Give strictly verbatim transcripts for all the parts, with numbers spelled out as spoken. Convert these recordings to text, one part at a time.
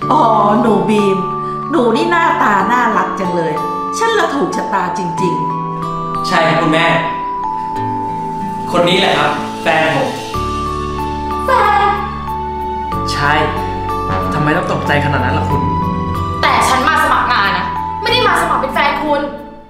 อ๋อหนูบีมหนูนี่หน้าตาน่ารักจังเลยฉันละถูกชะตาจริงๆใช่ครับคุณแม่คนนี้แหละครับแฟนผมแฟนใช่ทำไมต้องตกใจขนาดนั้นล่ะคุณแต่ฉันมาสมัครงานนะไม่ได้มาสมัครเป็นแฟนคุณ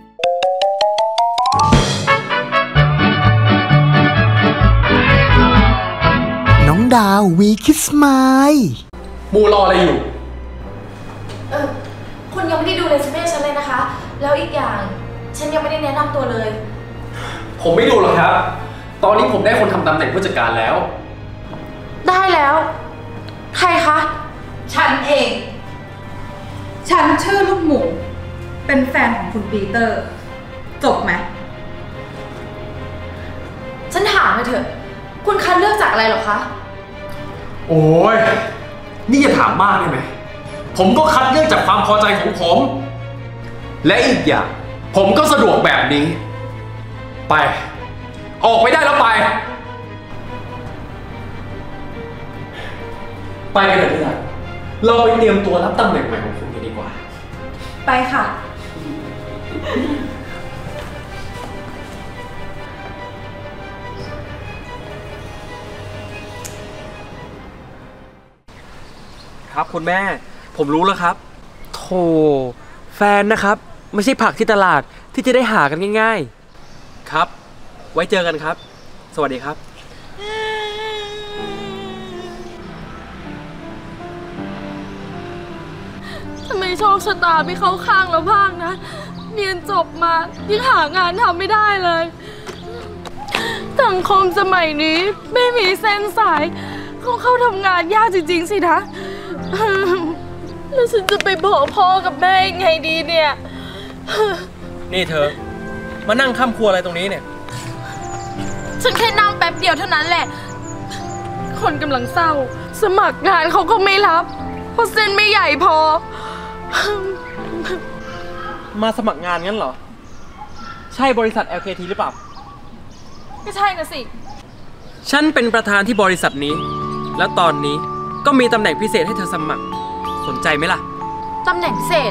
น้องดาววีคิสไมล์มูรออะไรอยู่เออคุณยังไม่ได้ดูเรซูเม่ฉันเลยนะคะแล้วอีกอย่างฉันยังไม่ได้แนะนำตัวเลยผมไม่ดูหรอกครับตอนนี้ผมได้คนทำตำแหน่งผู้จัดการแล้วได้แล้วใครคะฉันเองฉันชื่อลูกหมูเป็นแฟนของคุณปีเตอร์จบไหมฉันถามเลยเถอะคุณคัดเลือกจากอะไรหรอคะโอ้ยนี่อย่าถามมากได้ไหมผมก็คัดเลือกจากความพอใจของผมและอีกอย่างผมก็สะดวกแบบนี้ไปออกไปได้แล้วไปไปกันเลยที่ไหนเราไปเตรียมตัวรับตำแหน่งใหม่ของคุณกันดีกว่าไปค่ะครับคุณแม่ผมรู้แล้วครับโธ่แฟนนะครับไม่ใช่ผักที่ตลาดที่จะได้หากันง่ายๆครับไว้เจอกันครับสวัสดีครับทำไมโชคชะตาไม่เข้าข้างเราบ้างนะเรียนจบมายังหางานทำไม่ได้เลยสังคมสมัยนี้ไม่มีเส้นสายเขาเข้าทำงานยากจริงๆสินะแล้วฉันจะไปบอกพ่อกับแม่ยังไงดีเนี่ยนี่เธอมานั่งข้ามครัวอะไรตรงนี้เนี่ยฉันแค่นั่งแป๊บเดียวเท่านั้นแหละคนกำลังเศร้าสมัครงานเขาก็ไม่รับเพราะเส้นไม่ใหญ่พอมาสมัครงานงั้นเหรอใช่บริษัท แอล เค ที หรือเปล่าก็ใช่นะสิฉันเป็นประธานที่บริษัทนี้แล้วตอนนี้ก็มีตำแหน่งพิเศษให้เธอสมัครสนใจไหมล่ะตำแหน่งพิเศษ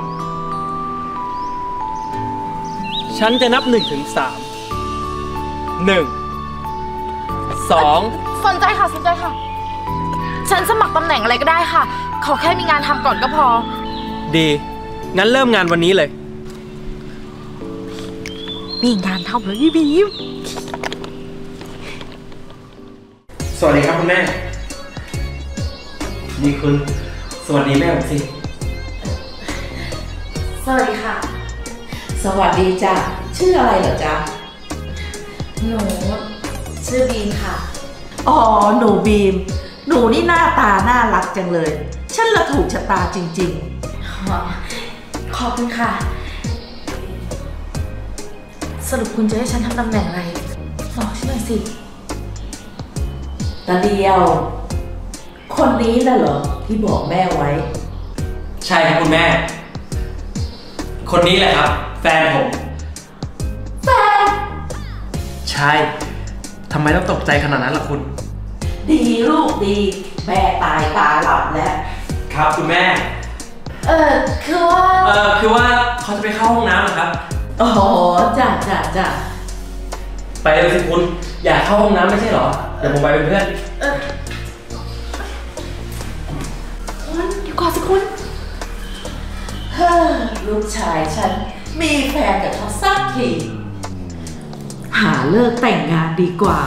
ฉันจะนับหนึ่งถึงสามหนึ่งสองสนใจค่ะสนใจค่ะฉันสมัครตำแหน่งอะไรก็ได้ค่ะขอแค่มีงานทำก่อนก็พอดีงั้นเริ่มงานวันนี้เลยมีงานทำเลยพี่บีมสวัสดีครับคุณแม่นี่คุณสวัสดีแม่ผมสิสวัสดีค่ะสวัสดีจ้ะชื่ออะไรเหรอจ๊ะหนูชื่อบีมค่ะอ๋อหนูบีมหนูนี่หน้าตาน่ารักจังเลยฉันละถูกชะตาจริงๆขอบคุณค่ะสรุปคุณจะให้ฉันทำตำแหน่งอะไรบอกฉันหน่อยสิตาเดียวคนนี้น่ะเหรอที่บอกแม่ไว้ใช่ครับคุณแม่คนนี้แหละครับแฟนผมแฟนใช่ทำไมต้องตกใจขนาดนั้นล่ะคุณดีลูกดีแม่ตายตาหลับแล้วครับคุณแม่เออคือว่าเออคือว่าเขาจะไปเข้าห้องน้ำเหรอครับอ๋อจ้ะจ้ะจ้ะไปเลยสิคุณอยากเข้าห้องน้ำไม่ใช่เหรอเดี๋ยวผมไปเป็นเพื่อนเออคุณอยู่ก่อนสิคุณเฮ้อลูกชายฉันมีแฟนกับเขาสักทีหาเลิกแต่งงานดีกว่า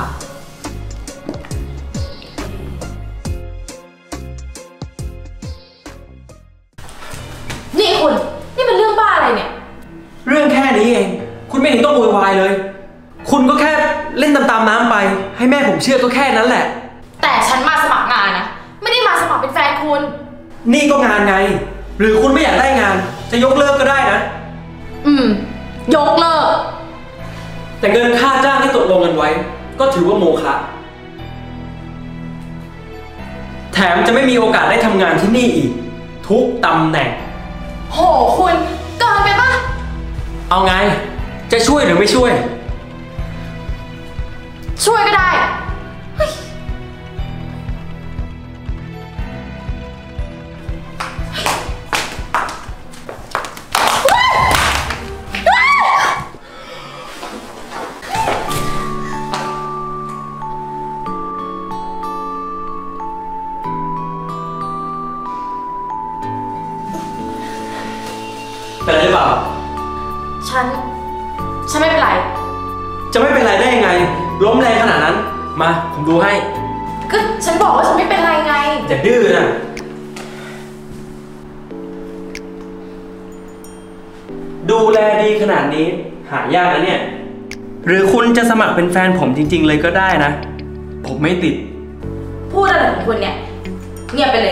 นี่คุณนี่เป็นเรื่องบ้าอะไรเนี่ยเรื่องแค่นี้เองคุณไม่เห็นต้องโวยวายเลยคุณก็แค่เล่นตามๆน้ำไปให้แม่ผมเชื่อก็แค่นั้นแหละแต่ฉันมาสมัครงานนะไม่ได้มาสมัครเป็นแฟนคุณนี่ก็งานไงหรือคุณไม่อยากได้งานจะยกเลิกก็ได้นะอืมยกเลิกแต่เงินค่าจ้างที่ตกลงกันไว้ก็ถือว่าโมฆะแถมจะไม่มีโอกาสได้ทำงานที่นี่อีกทุกตำแหน่งโหคุณเกินไปปะเอาไงจะช่วยหรือไม่ช่วยช่วยก็ได้ปล่าฉัน ฉันไม่เป็นไรจะไม่เป็นไรได้ยังไงล้มแรงขนาดนั้นมาผมดูให้ก็ฉันบอกว่าฉันไม่เป็นไรไงอย่าดื้อนะดูแลดีขนาดนี้หายากนะเนี่ยหรือคุณจะสมัครเป็นแฟนผมจริงๆเลยก็ได้นะผมไม่ติดพูดอะไรของคุณเนี่ยเงียบไปเลย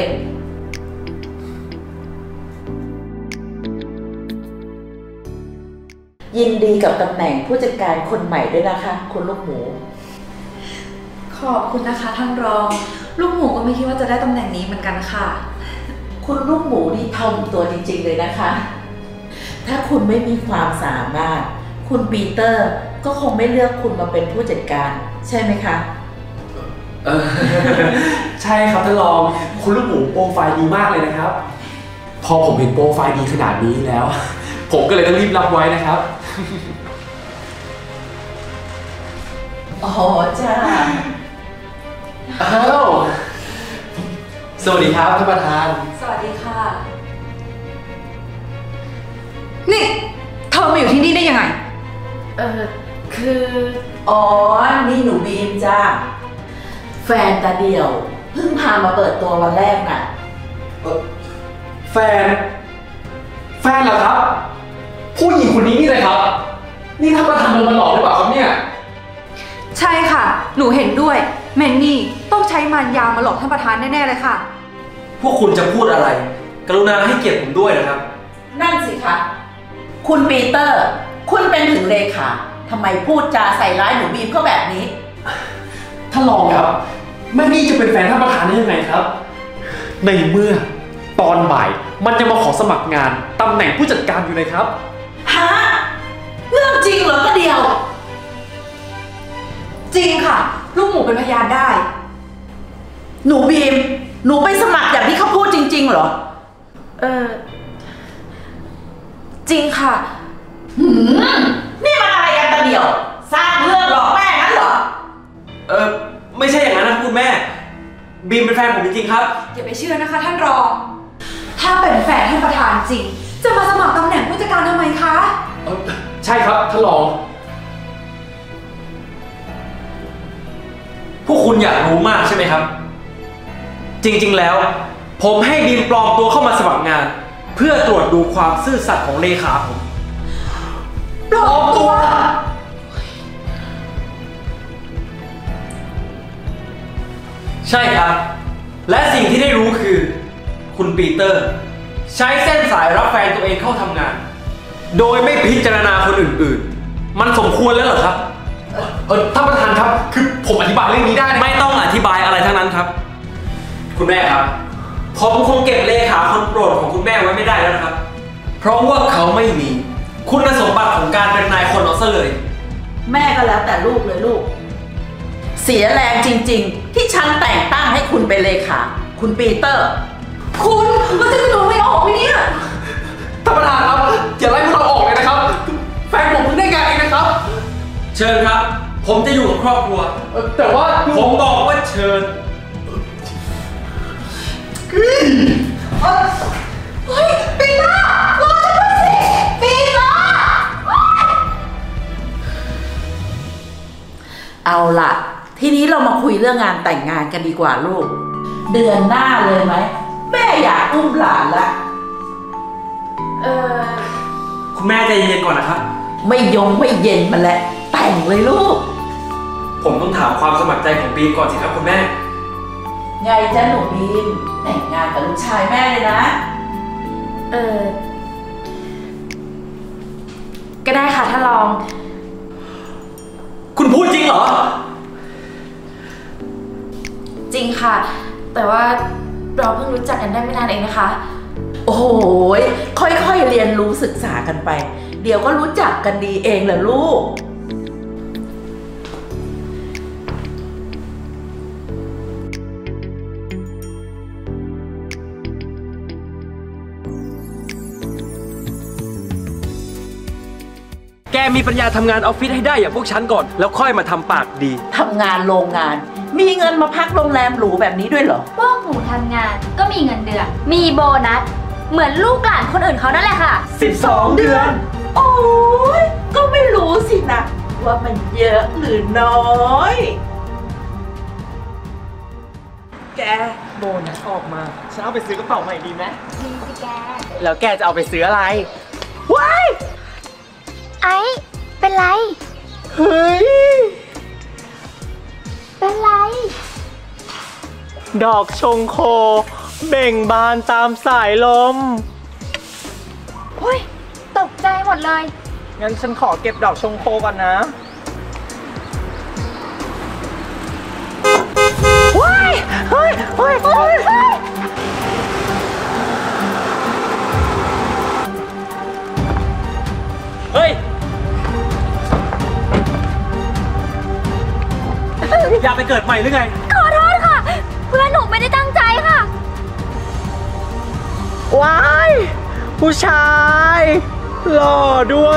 ยินดีกับตำแหน่งผู้จัดการคนใหม่ด้วยนะคะคุณลูกหมูขอบคุณนะคะท่านรองลูกหมูก็ไม่คิดว่าจะได้ตำแหน่งนี้เหมือนกันค่ะคุณลูกหมูนี่ทำตัวจริงๆเลยนะคะถ้าคุณไม่มีความสามารถคุณปีเตอร์ก็คงไม่เลือกคุณมาเป็นผู้จัดการใช่ไหมคะเออใช่ครับท่านรองคุณลูกหมูโปรไฟล์ดีมากเลยนะครับพอผมเห็นโปรไฟล์ดีขนาดนี้แล้วผมก็เลยต้องรีบรับไว้นะครับอ๋อจ้าอ้าวสวัสดีครับท่านประธานสวัสดีค่ะนี่เธอมาอยู่ที่นี่ได้ยังไงเออคืออ๋อนี่หนูบีมจ้าแฟนตาเดียวเพิ่งพามาเปิดตัววันแรกน่ะแฟนแฟนเหรอครับผู้หญิงคนนี้นี่เลยครับนี่ท่านประธานโดนมันหลอกหรือเปล่าครับเนี่ยใช่ค่ะหนูเห็นด้วยแมนนี่ต้องใช้มารยามาหลอกท่านประธานแน่ๆเลยค่ะพวกคุณจะพูดอะไรกรุณาให้เกียรติผมด้วยนะครับนั่นสิคะคุณปีเตอร์คุณเป็นถึงเลขาทำไมพูดจาใส่ร้ายหนูบีมเขาแบบนี้ท่านรองครับแม่นี่จะเป็นแฟนท่านประธานได้ยังไงครับในเมื่อตอนบ่ายมันจะมาขอสมัครงานตำแหน่งผู้จัดการอยู่เลยครับฮะเรื่องจริงเหรอก็เดียวจริงค่ะลูกหมูเป็นพยานได้หนูบีมหนูไปสมัครอย่างที่เขาพูดจริงๆเหรอเออจริงค่ะหืมนี่มันอะไรกันตาเดียวสร้างเรื่องหลอกแม่งั้นเหรอเออไม่ใช่อย่างนั้นนะคุณแม่บีมเป็นแฟนผมจริงๆครับอย่าไปเชื่อนะคะท่านรองถ้าเป็นแฟนท่านประธานจริงจะมาสมัครตำแหน่งผู้จัดการทำไมคะใช่ครับท่านรองพวกคุณอยากรู้มากใช่ไหมครับจริงๆแล้วผมให้บีมปลอมตัวเข้ามาสมัครงานเพื่อตรวจดูความซื่อสัตย์ของเลขาผมปลอมตัวใช่ครับและสิ่งที่ได้รู้คือคุณปีเตอร์ใช้เส้นสายรับแฟนตัวเองเข้าทำงานโดยไม่พิจารณาคนอื่นๆมันสมควรแล้วเหรอครับเออท่านประธานครับคือผมอธิบายเรื่องนี้ได้ไม่ต้องอธิบายอะไรทั้งนั้นครับคุณแม่ครับผมคงเก็บเลขาคนโปรดของคุณแม่ไว้ไม่ได้แล้วนะครับเพราะว่าเขาไม่มีคุณสมบัติของการเป็นนายคนเอาซะเลยแม่ก็แล้วแต่ลูกเลยลูกเสียแรงจริงๆที่ฉันแต่งตั้งให้คุณเป็นเลขาคุณปีเตอร์คุณมันจะกระโดดไม่ออกไหมเนี่ยท่านประธานครับอย่าไล่พวกเราออกเลยนะครับแฟนผมเพิ่งได้งานเองนะครับเชิญครับผมจะอยู่กับครอบครัวแต่ว่าผมบอกว่าเชิญเฮ้ยปีเตอร์รอฉันด้วยสิปีเตอร์เอาล่ะทีนี้เรามาคุยเรื่องงานแต่งงานกันดีกว่าลูกเดือนหน้าเลยไหมแม่อยากอุ้มหลานละเออคุณแม่ใจเย็นๆก่อนนะครับไม่ยงไม่เย็นมาแล้วแต่งเลยลูกผมต้องถามความสมัครใจของบีมก่อนสิครับคุณแม่ไงจ๊ะหนูบีมแต่งงานกับลูกชายแม่เลยนะเออก็ได้ค่ะท่านรองคุณพูดจริงเหรอจริงค่ะแต่ว่าเราเพิ่งรู้จักกันได้ไม่นานเองนะคะโอ้โหค่อยๆเรียนรู้ศึกษากันไปเดี๋ยวก็รู้จักกันดีเองแหละลูกแกมีปัญญาทำงานออฟฟิศให้ได้อย่างพวกฉันก่อนแล้วค่อยมาทำปากดีทำงานโรงงานมีเงินมาพักโรงแรมหรูแบบนี้ด้วยเหรอพวกหนูทำงานก็มีเงินเดือนมีโบนัสเหมือนลูกหลานคนอื่นเขานั่นแหละค่ะสิบสองเดือนโอ้ยก็ไม่รู้สินะว่ามันเยอะหรือน้อยแกโบนัสออกมาฉันเอาไปซื้อกระเป๋าใหม่ดีไหมดีสิแกแล้วแกจะเอาไปซื้ออะไรว้ายไอ้เป็นไรเฮ้ยเป็นไรดอกชงโคเบ่งบานตามสายลมเฮ้ย ตกใจหมดเลยงั้นฉันขอเก็บดอกชงโคก่อนนะว้ายเฮ้ยเฮ้ยเฮ้ยเฮ้ยเฮ้ย อยากไปเกิดใหม่หรือไงขอโทษค่ะ เพื่อนหนูไม่ได้ตั้งใจค่ะว้าย ผู้ชาย หล่อด้วย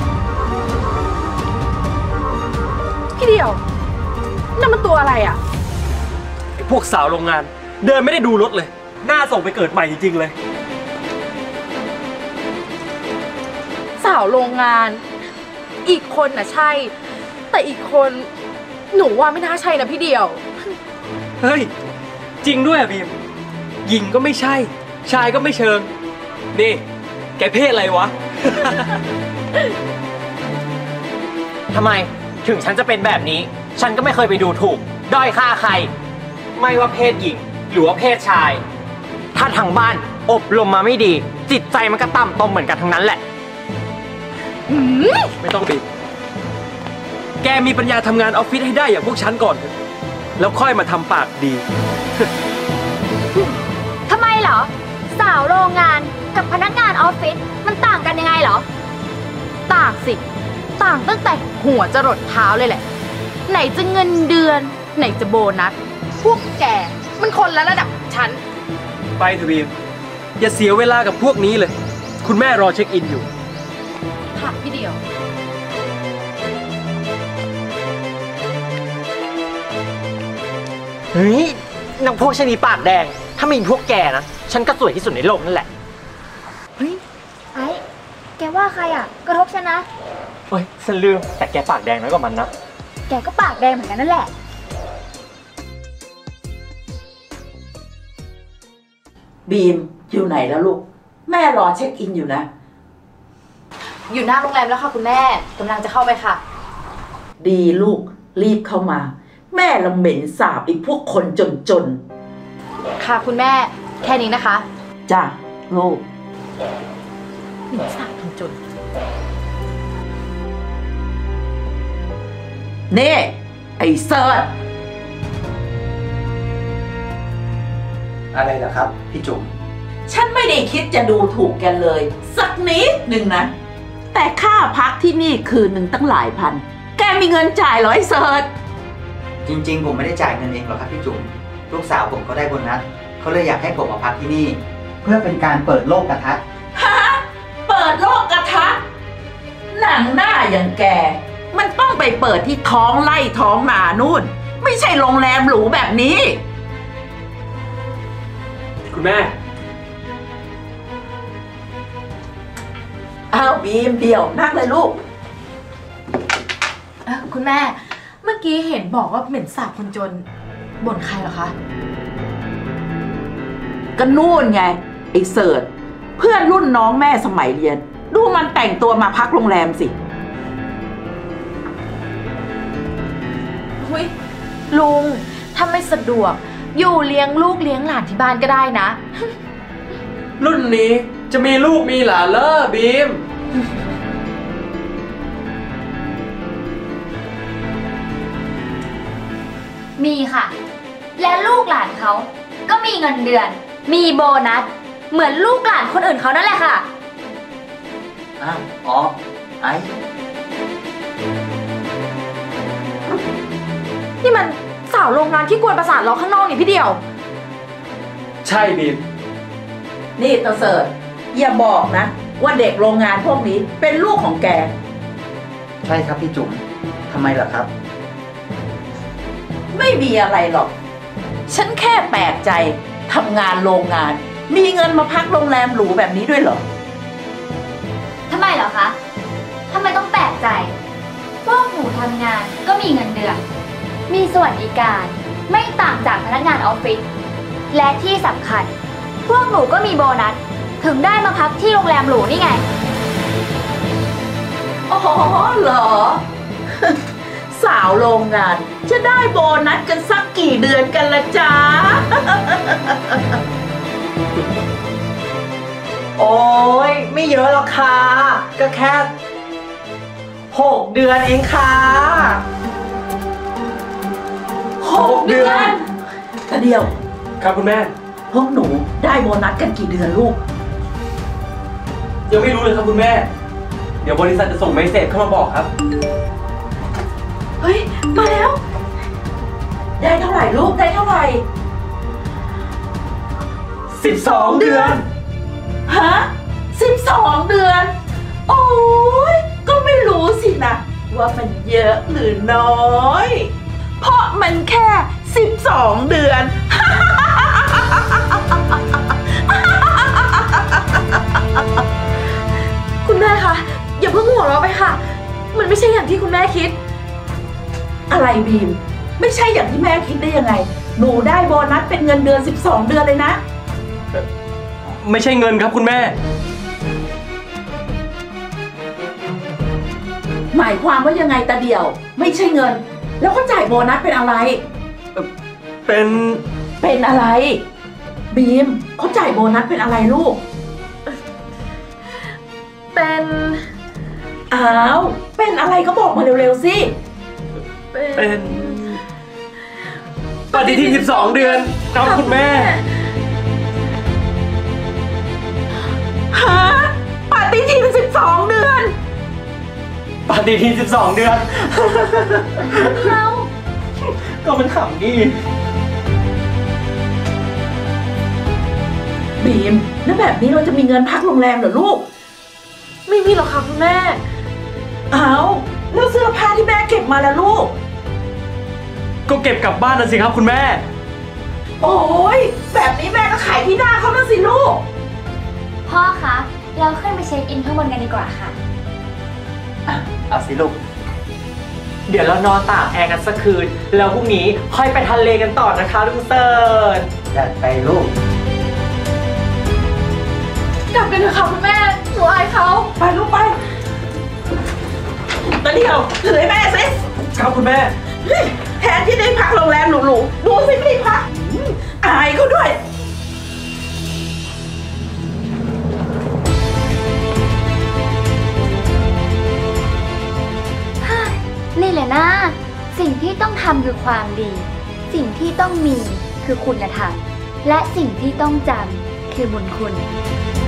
พี่เดียวนั่นมันตัวอะไรอ่ะไอ้พวกสาวโรงงาน เดินไม่ได้ดูรถเลย น่าส่งไปเกิดใหม่จริงๆเลยสาวโรงงาน อีกคนน่ะใช่ แต่อีกคนหนูว่าไม่น่าใช่นะพี่เดียวเฮ้ย จริงด้วยอะบีมหญิงก็ไม่ใช่ ชายก็ไม่เชิง นี่ แกเพศอะไรวะทำไมถึงฉันจะเป็นแบบนี้ ฉันก็ไม่เคยไปดูถูก ด้อยค่าใคร ไม่ว่าเพศหญิง หรือว่าเพศชาย ถ้าทางบ้านอบรมมาไม่ดี จิตใจมันก็ต่ำตมเหมือนกันทั้งนั้นแหละไม่ต้องบีมแกมีปัญญาทำงานออฟฟิศให้ได้อย่างพวกฉันก่อนเถอะแล้วค่อยมาทำปากดีทำไมเหรอ สาวโรงงานกับพนักงานออฟฟิศมันต่างกันยังไงเหรอต่างสิ ต่างตั้งแต่หัวจรดเท้าเลยแหละ ไหนจะเงินเดือน ไหนจะโบนัส พวกแกมันคนละระดับฉันไปเถอะบีมอย่าเสียเวลากับพวกนี้เลย คุณแม่รอเช็คอินอยู่ค่ะพี่เดียวเฮ้ยนางพวกชะนีปากแดง ถ้ามีพวกแกนะ ฉันก็สวยที่สุดในโลกนั่นแหละเฮ้ย ไอ้ แกว่าใครอ่ะ กระทบฉันนะเฮ้ย ฉันลืม แต่แกปากแดงน้อยกว่ามันนะแกก็ปากแดงเหมือนกันนั่นแหละบีมอยู่ไหนแล้วลูก แม่รอเช็คอินอยู่นะอยู่หน้าโรงแรมแล้วค่ะคุณแม่กำลังจะเข้าไปค่ะดีลูกรีบเข้ามา แม่ละเหม็นสาบไอ้พวกคนจนค่ะคุณแม่แค่นี้นะคะๆจ้ะลูกหนึ่งสามคนจนเน่ไอ้เซิร์ชอะไรเหรอครับพี่จุ๋มฉันไม่ได้คิดจะดูถูกแกเลย สักนิดหนึ่งนะ แต่ค่าพักที่นี่คืนหนึ่งตั้งหลายพัน แกมีเงินจ่ายเหรอไอ้เซิร์ชจริงๆผมไม่ได้จ่ายเงินเองหรอกครับพี่จุ๋มลูกสาวผมเขาได้โบนัสเขาเลยอยากให้ผมมาพักที่นี่ เพื่อเป็นการเปิดโลกกระทัดฮะเปิดโลกกระทัดหนังหน้าอย่างแก มันต้องไปเปิดที่ท้องไร่ท้องนานู่น ไม่ใช่โรงแรมหรูแบบนี้คุณแม่อ้าวบีมเดี่ยวนั่งเลยลูกเอ่อคุณแม่ เมื่อกี้เห็นบอกว่าเหม็นสาบคนจนบ่นใครเหรอคะก็นู่นไง ไอ้เสิร์ชเพื่อนรุ่นน้องแม่สมัยเรียน ดูมันแต่งตัวมาพักโรงแรมสิหุยลุง ถ้าไม่สะดวก อยู่เลี้ยงลูกเลี้ยงหลานที่บ้านก็ได้นะรุ่นนี้จะมีลูกมีหลานเลอบีมมีค่ะ และลูกหลานเขาก็มีเงินเดือน มีโบนัส เหมือนลูกหลานคนอื่นเขานั่นแหละค่ะอ้าวอ๋อไอ้นี่มันสาวโรงงานที่กวนประสาทเราข้างนอกนี่พี่เดียวใช่บีมนี่ตาเสิร์ชอย่าบอกนะ ว่าเด็กโรงงานพวกนี้เป็นลูกของแกใช่ครับพี่จุ๋มทำไมล่ะครับไม่มีอะไรหรอก ฉันแค่แปลกใจทำงานโรงงานมีเงินมาพักโรงแรมหรูแบบนี้ด้วยเหรอทำไมเหรอคะ ทำไมต้องแปลกใจ พวกหนูทำงานก็มีเงินเดือน มีสวัสดิการไม่ต่างจากพนักงานออฟฟิศ และที่สำคัญ พวกหนูก็มีโบนัส ถึงได้มาพักที่โรงแรมหรูนี่ไงอ๋อเหรอ สาวโรงงานจะได้โบนัสกันสักกี่เดือนกันละจ๊ะโอ้ยไม่เยอะหรอกค่ะ ก็แค่หกเดือนเองค่ะหกเดือนแต่เดียวครับคุณแม่พวกหนูได้โบนัสกันกี่เดือนลูกยังไม่รู้เลยครับคุณแม่ เดี๋ยวบริษัทจะส่งเมสเสจเข้ามาบอกครับเฮ้ย มาแล้ว ได้เท่าไหร่ลูก ได้เท่าไหร่สิบสองเดือนฮะสิบสองเดือน โอ้ยก็ไม่รู้สินะ ว่ามันเยอะหรือน้อย เพราะมันแค่สิบสองเดือนคุณแม่คะอย่าเพิ่งหัวเราะไปค่ะ มันไม่ใช่อย่างที่คุณแม่คิดอะไรบีม ไม่ใช่อย่างที่แม่คิดได้ยังไง หนูได้โบนัสเป็นเงินเดือนสิบสองเดือนเลยนะไม่ใช่เงินครับคุณแม่หมายความว่ายังไงตาเดียว ไม่ใช่เงิน แล้วก็จ่ายโบนัสเป็นอะไรเป็นเป็นอะไร บีมเขาจ่ายโบนัสเป็นอะไรลูกเป็นอ้าว เป็นอะไรก็บอกมาเร็วๆสิเป็นปฏิทินสิบสองเดือนครับคุณแม่ฮะปฏิทินสิบสองเดือนปฏิทินสิบสองเดือนเราก็มันขำนี่บีม แล้วแบบนี้เราจะมีเงินพักโรงแรมเหรอลูกไม่มีหรอกค่ะคุณแม่อ้าว แล้วเสื้อผ้าที่แม่เก็บมาแล้วลูกก็เก็บกลับบ้านนะสิครับคุณแม่โอ้ยแบบนี้แม่ก็ขายที่หน้าเขาแล้วสิลูกพ่อคะ เราขึ้นไปเช็คอินข้างบนกันดีกว่าค่ะเอาสิลูก เดี๋ยวเรานอนตากแอร์กันสักคืน แล้วพรุ่งนี้ค่อยไปทะเลกันต่อนะคะลุงเซิร์ชจัดไปลูกกลับกันเถอะค่ะคุณแม่หนูอายเขาไปลูกไปตาเดียวถือให้แม่สิครับคุณแม่เฮ้ยแทนที่ได้พักโรงแรมหรูๆดูสิไม่ได้พักอืมอายเขาด้วยนี่แหละนะสิ่งที่ต้องทำคือความดี สิ่งที่ต้องมีคือคุณธรรม และสิ่งที่ต้องจำคือบุญคุณ